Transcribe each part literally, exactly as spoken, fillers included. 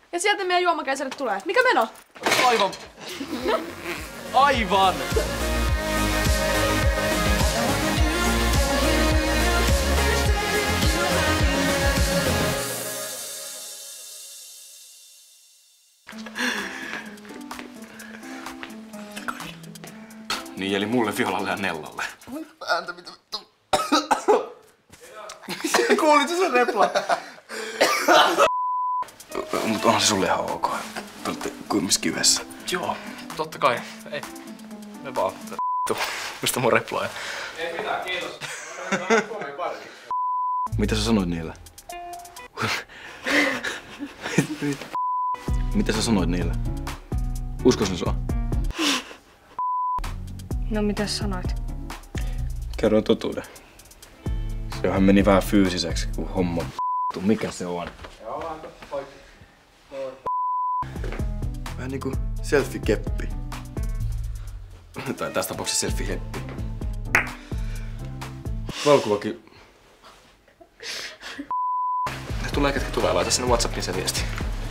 Ja sieltä meidän juomakeisarit tulee. Mikä meno? Aivan. Aivan. Niin, eli mulle, Violalle ja Nellalle. Ääntä mitä vittu. Kuulitko sen repla? Mut onhan se sulle ihan ok. Te olette kumminkin yhdessä. Joo, totta kai. Ei. Me vaan vittu. Mistä mun replaa? Ei mitään, kiitos. Mitä sä sanoit niille? Mitä sä sanoit niille? Uskos ne sua? No mitäs sanoit? Kerro totuuden. Sehän meni vähän fyysiseksi, kun homma mikä se on? Vähän niinku selfie-keppi. Tai tässä tapauksessa selfie-heppi. Valokuvakin. Tulee ketkä tulee, laita sinne WhatsAppiin se viesti.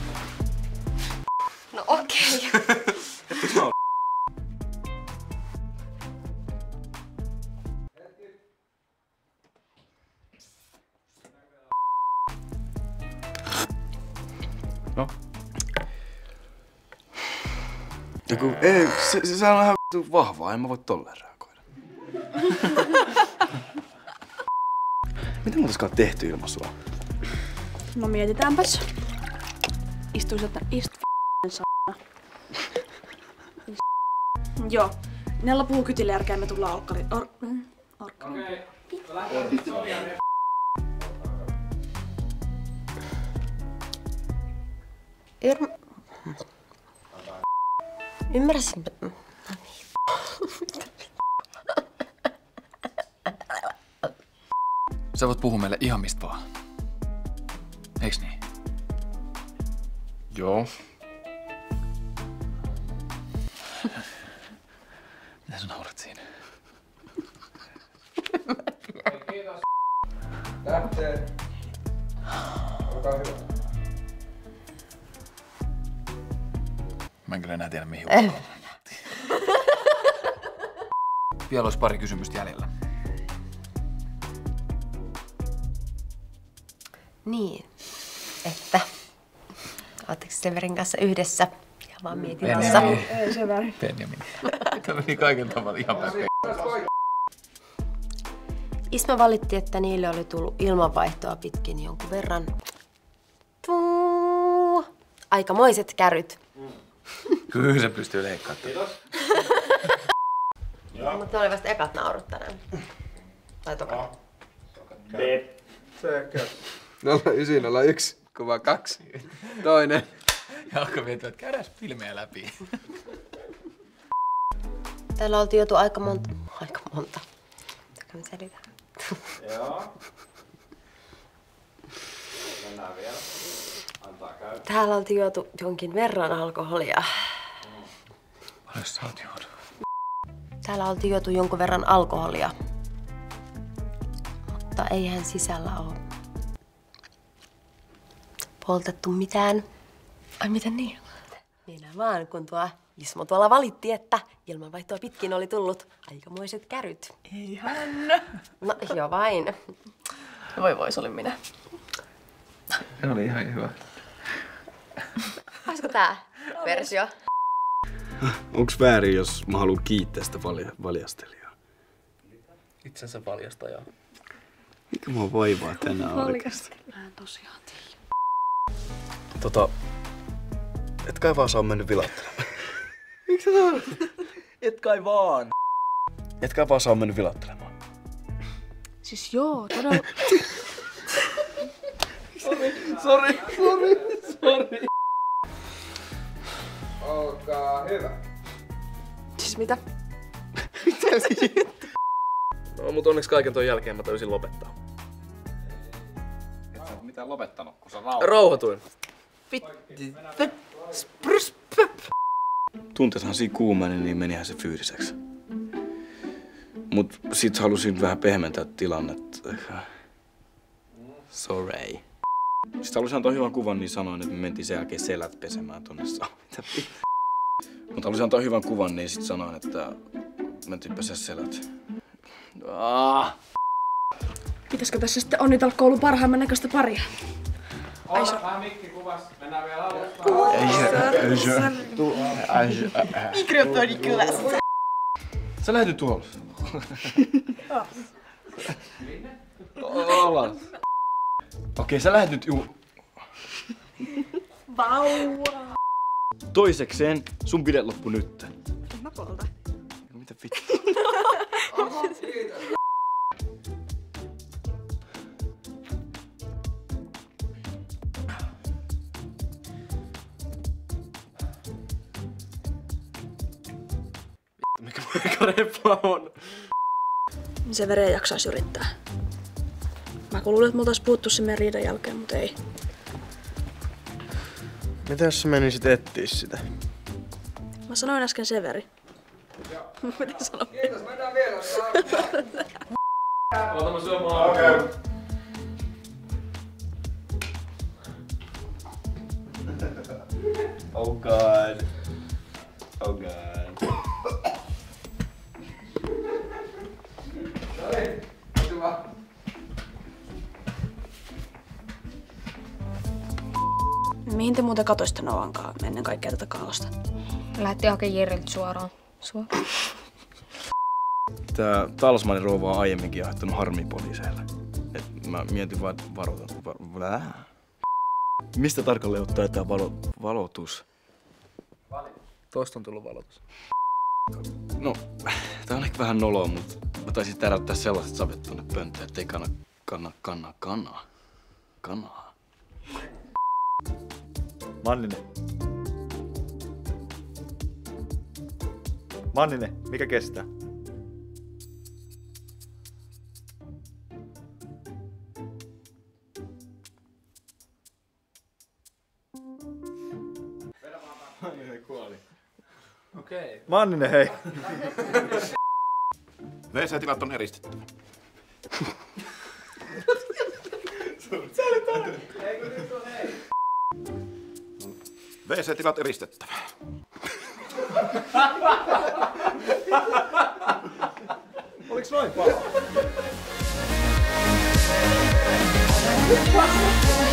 No okei. Okay. No? Joku, ei, se, se, se on ihan vittu vahvaa, en mä voi tolleen reagoida. Mitä me oltaiskaan tehty ilman sua? No mietitäänpäs. Istuis, että istu s***. Joo. Nella puhuu kytille järkeä, me tullaan orkkali... Or... Orkkali. Okei. Irma... Ymmärräsin... Sä voit puhua meille ihan mistä vaan. Eiks niin? Joo. Mitä sä naurat siinä? Kiitos. Lähtee. Olkaa hyvä. Mä en kyllä enää tiedä mihin uskoon. Vielä olisi pari kysymystä jäljellä. Niin, että... Ootteko Severin kanssa yhdessä? Ja vaan mietin Ei se väärin. Benjamin. Tämä meni kaiken tavalla ihan päin. Isma valitti, että niille oli tullut ilmanvaihtoa pitkin jonkun verran. Tuu! Aikamoiset käryt. Kyllä se pystyy leikkaamaan. Kiitos. Mutta ne oli vasta ekat naurut tänään. Tai toka. Sekä. nolla yhdeksän nolla yksi, kuva kaksi. Toinen. Ja alkoi miettiä, että käydään filmejä läpi. Täällä oltiin joutu aika monta... Aika monta. Mitä me selitään? Joo. Mennään vielä. Antaa käydä. Täällä oltiin joutu jonkin verran alkoholia. Paljon sä oot juotu? Täällä oltiin joutu jonkun verran alkoholia. Mutta eihän sisällä oo poltettu mitään. Ai miten niin? Minä vaan, kun tuo Ismo tuolla valitti, että ilmanvaihtoa pitkin oli tullut aikamoiset käryt. Eihän. No joo vain. Voi voi, se oli minä. Se oli ihan hyvä. Olisiko tää versio? Onks väärin, jos mä haluan kiittää sitä valja valjastelijaa? Itsensä valjastajaa. Mikä mua vaivaa tänään oikeesti? Mä en tosiaan tiedä. Tota... Et kai vaan sä on mennyt vilattelemaan. Miksi sä sanoit? Et kai vaan. Et kai vaan sä on mennyt vilattelemaan. Siis joo, todella... Sori, sori, sori, sori. Olkaa hyvä. Siis mitä? Mitä siitä? No, mut onneksi kaiken ton jälkeen mä tajusin lopettaa. Et sä oo mitään lopettanut, kun sä rauhoit. Rauhoituin. Tunteethan siinä kuumeni, niin menihän se fyysiseksi. Mut sit halusin vähän pehmentää tilannetta. Sorry. Sitten halusin antaa hyvän kuvan, niin sanoin, että me mentiin sen jälkeen selät pesemään tonne saunaan. Mutta halusin antaa hyvän kuvan, niin sit sanoin, että mentiin pesää selät. Ah. Pitäisikö tässä sitten onnitella koulun parhaimman näköistä paria? Olla vähän mikki kuvas. Mennään vielä alusta. Mikrofoni kylässä. Sä lähdet nyt ulos. Alas. Okei, sä lähdet nyt ju... Vauva. Toisekseen, sun bidet loppu nyt. Mä polta. Mitä vittu? Oho, kiitos. Mikä poika repla on? Se veren jaksaisi yrittää. Mä luulin, että me oltais puhuttu sen meidän riidan jälkeen, mutta ei. Mitä jos sä menisit etsiä sitä? Mä sanoin äsken Severi. Mitä sanoin? Kiitos, mennään vielä. Ota mä syömään. Okei. Oh god. Oh god. Noniin, hyvä. Mihin te muuten katoisitte Noankaan ennen kaikkea tätä kaaosta? Lähti hakemaan Jeriltä suoraan. Sua. Tää talismanin rouva on aiemminkin aiheuttanut harmia poliiseille. Et mä mietin vaan, että varoitan. Va- Blää. Mistä tarkalleen ottaa tää valo- valotus? Tosta on tullut valotus. No, tää on ehkä vähän noloa, mut mä taisin täräyttää sellaiset savet tonne pönttöön, ettei kanna, kanna, kanna, kanaa. Kanaa. Manninen. Manninen, mikä kestää? Okei. Manninen, hei! V C-tilat on eristetty. V C-tilat eristettävä. Oliks noin paha?